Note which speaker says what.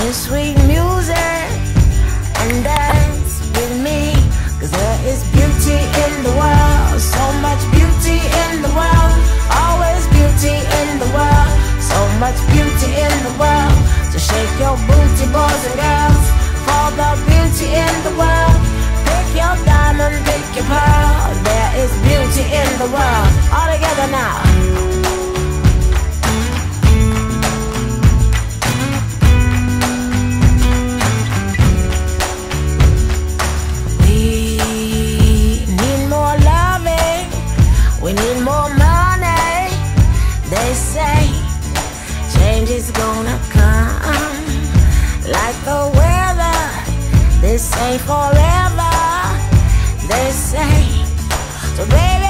Speaker 1: and sweet music and dance with me, 'cause there is beauty in the world, so much beauty in the world, always beauty in the world, so much beauty in the world. So shake your booty, boys and girls, for the beauty in the world. Pick your diamond, pick your pearl, there is beauty in the world. All together now. We need more money. They say change is gonna come like the weather. This ain't forever, they say. So baby,